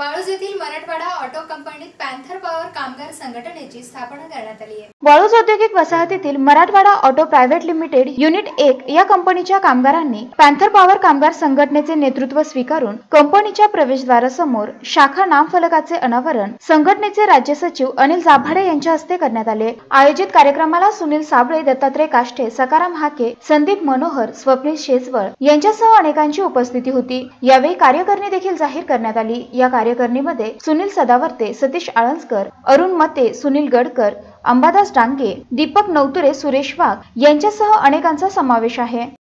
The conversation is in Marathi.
वाळूज येथील मराठवाडा ऑटो कंपनीत पॅन्थर पॉवर कामगार संघटनेची स्थापना करण्यात आली आहे। वाळूज औद्योगिक वसाहतीतील Marathwada auto private limited unit 1 या कंपनीच्या कामगारांनी पॅन्थर पॉवर कामगार संघटनेचे नेतृत्व स्वीकारून कंपनीच्या प्रवेशद्वारासमोर शाखा नामफलकाचे अनावरण संघटनेचे राज्य सचिव अनिल जाभाडे यांच्या हस्ते करण्यात आले। आयोजित कार्यक्रमाला सुनील साबळे, दत्तात्रय काष्टे, सकाराम हाके, संदीप मनोहर, स्वप्नील शेजवळ यांच्यासह अनेकांची उपस्थिती होती। यावेळी कार्यकारिणी देखील जाहीर करण्यात आली। या कार्यकारिणीमध्ये सुनील सदावर्ते, सतीश आळंजकर, अरुण मते, सुनील गडकर, अंबादास डांगे, दीपक नवतुरे, सुरेश वाघ यांच्यासह अनेकांचा समावेश आहे।